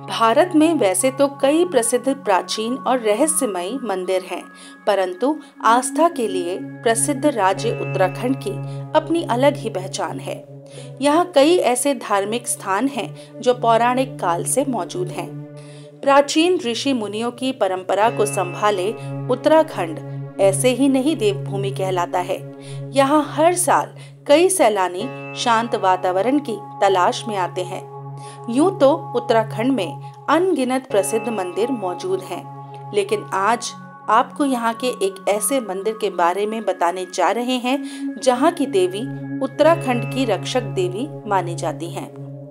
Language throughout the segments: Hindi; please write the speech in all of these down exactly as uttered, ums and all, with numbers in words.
भारत में वैसे तो कई प्रसिद्ध प्राचीन और रहस्यमयी मंदिर हैं, परंतु आस्था के लिए प्रसिद्ध राज्य उत्तराखंड की अपनी अलग ही पहचान है। यहाँ कई ऐसे धार्मिक स्थान हैं जो पौराणिक काल से मौजूद हैं। प्राचीन ऋषि मुनियों की परंपरा को संभाले उत्तराखंड ऐसे ही नहीं देवभूमि कहलाता है। यहाँ हर साल कई सैलानी शांत वातावरण की तलाश में आते हैं। यूं तो उत्तराखंड में अनगिनत प्रसिद्ध मंदिर मौजूद हैं, लेकिन आज आपको यहाँ के एक ऐसे मंदिर के बारे में बताने जा रहे हैं जहाँ की देवी उत्तराखंड की रक्षक देवी मानी जाती हैं।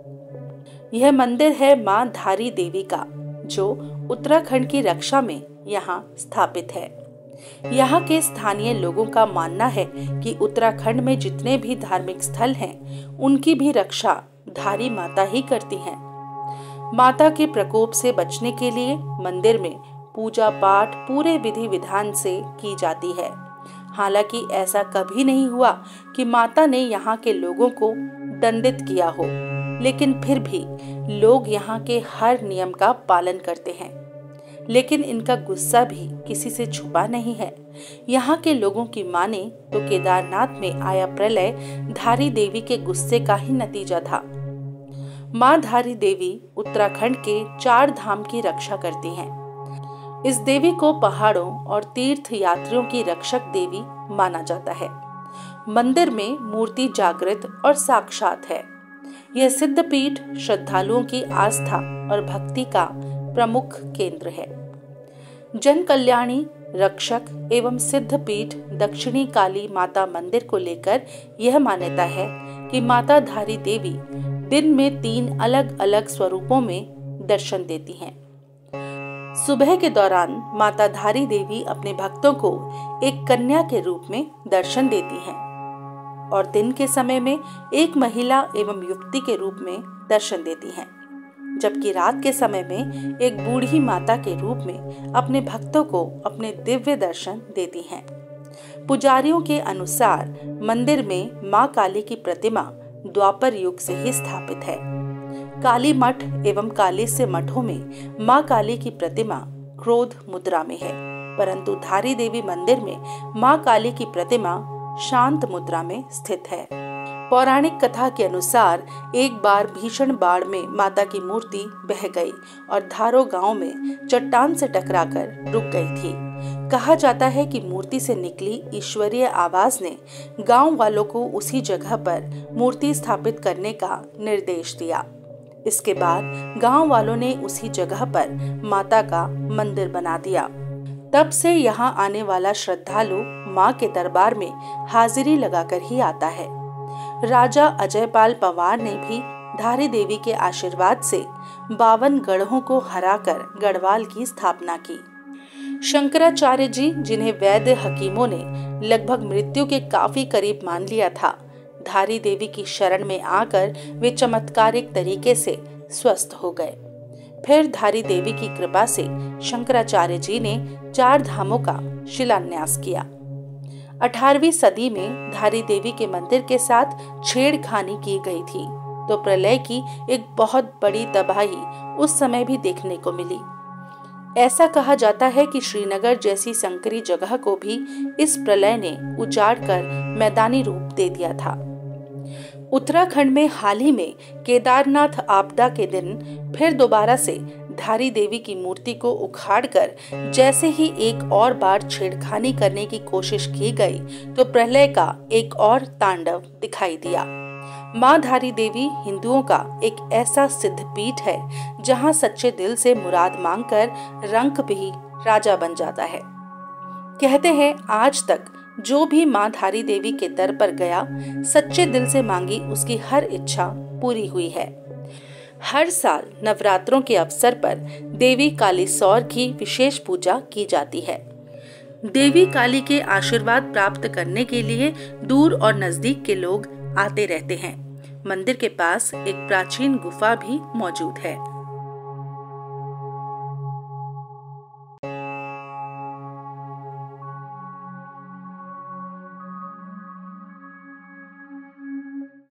यह मंदिर है मां धारी देवी का, जो उत्तराखंड की रक्षा में यहाँ स्थापित है। यहाँ के स्थानीय लोगों का मानना है कि उत्तराखंड में जितने भी धार्मिक स्थल हैं, उनकी भी रक्षा धारी माता ही करती हैं। माता के प्रकोप से बचने के लिए मंदिर में पूजा पाठ पूरे विधि विधान से की जाती है। हालांकि ऐसा कभी नहीं हुआ कि माता ने यहाँ के लोगों को दंडित किया हो, लेकिन फिर भी लोग यहाँ के हर नियम का पालन करते हैं। लेकिन इनका गुस्सा भी किसी से छुपा नहीं है। यहाँ के लोगों की माने तो केदारनाथ में आया प्रलय धारी देवी के गुस्से का ही नतीजा था। मां धारी देवी उत्तराखंड के चार धाम की रक्षा करती हैं। इस देवी को पहाड़ों और तीर्थ यात्रियों की रक्षक देवी माना जाता है। मंदिर में मूर्ति जागृत और साक्षात है। यह सिद्धपीठ श्रद्धालुओं की आस्था और भक्ति का प्रमुख केंद्र है। जन कल्याणी रक्षक एवं सिद्धपीठ दक्षिणी काली माता मंदिर को लेकर यह मान्यता है कि माता धारी देवी दिन में तीन अलग अलग स्वरूपों में दर्शन देती हैं। सुबह के दौरान माता धारी देवी अपने भक्तों को एक कन्या के रूप में दर्शन देती हैं और दिन के समय में एक महिला एवं युवती के रूप में दर्शन देती हैं, जबकि रात के समय में एक बूढ़ी माता के रूप में अपने भक्तों को अपने दिव्य दर्शन देती हैं। पुजारियों के अनुसार मंदिर में मां काली की प्रतिमा द्वापर युग से ही स्थापित है। काली मठ एवं काली से मठों में मां काली की प्रतिमा क्रोध मुद्रा में है, परंतु धारी देवी मंदिर में मां काली की प्रतिमा शांत मुद्रा में स्थित है। पौराणिक कथा के अनुसार एक बार भीषण बाढ़ में माता की मूर्ति बह गई और धारो गांव में चट्टान से टकराकर रुक गई थी। कहा जाता है कि मूर्ति से निकली ईश्वरीय आवाज ने गांव वालों को उसी जगह पर मूर्ति स्थापित करने का निर्देश दिया। इसके बाद गांव वालों ने उसी जगह पर माता का मंदिर बना दिया। तब से यहाँ आने वाला श्रद्धालु माँ के दरबार में हाजिरी लगाकर ही आता है। राजा अजयपाल पवार ने भी धारी देवी के आशीर्वाद से बावन गढ़ों को हराकर गढ़वाल की स्थापना की। शंकराचार्य जी, जिन्हें वैद्य हकीमों ने लगभग मृत्यु के काफी करीब मान लिया था, धारी देवी की शरण में आकर वे चमत्कारिक तरीके से स्वस्थ हो गए। फिर धारी देवी की कृपा से शंकराचार्य जी ने चार धामों का शिलान्यास किया। अठारहवीं सदी में धारी देवी के मंदिर के साथ छेड़खानी की गई थी, तो प्रलय की एक बहुत बड़ी तबाही उस समय भी देखने को मिली। ऐसा कहा जाता है कि श्रीनगर जैसी संकरी जगह को भी इस प्रलय ने उजाड़ कर मैदानी रूप दे दिया था। उत्तराखंड में हाल ही में केदारनाथ आपदा के दिन फिर दोबारा से धारी देवी की मूर्ति को उखाड़कर जैसे ही एक और बार छेड़खानी करने की कोशिश की गई, तो प्रलय का एक और तांडव दिखाई दिया। मां धारी देवी हिंदुओं का एक ऐसा सिद्ध पीठ है जहां सच्चे दिल से मुराद मांगकर रंक भी राजा बन जाता है। कहते हैं आज तक जो भी मां धारी देवी के दर पर गया, सच्चे दिल से मांगी उसकी हर इच्छा पूरी हुई है। हर साल नवरात्रों के अवसर पर देवी कालीसौर की विशेष पूजा की जाती है। देवी काली के आशीर्वाद प्राप्त करने के लिए दूर और नजदीक के लोग आते रहते हैं। मंदिर के पास एक प्राचीन गुफा भी मौजूद है।